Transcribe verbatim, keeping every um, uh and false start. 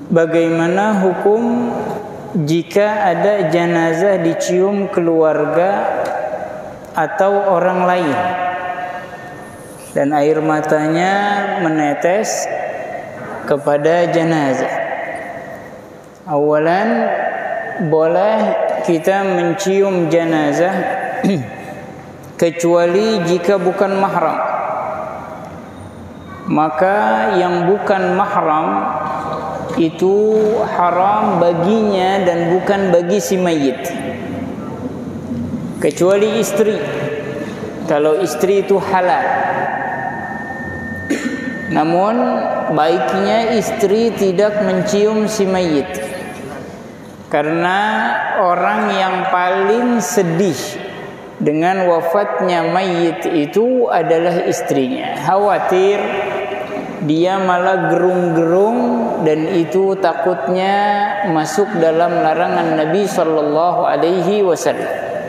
bagaimana hukum jika ada jenazah dicium keluarga atau orang lain dan air matanya menetes kepada jenazah? Awalan, boleh kita mencium jenazah kecuali jika bukan mahram. Maka yang bukan mahram itu haram baginya dan bukan bagi si mayit, kecuali istri. Kalau istri itu halal. Namun baiknya istri tidak mencium si mayit, karena orang yang paling sedih dengan wafatnya mayit itu adalah istrinya. Khawatir dia malah gerung-gerung, dan itu takutnya masuk dalam larangan Nabi sallallahu alaihi wasallam.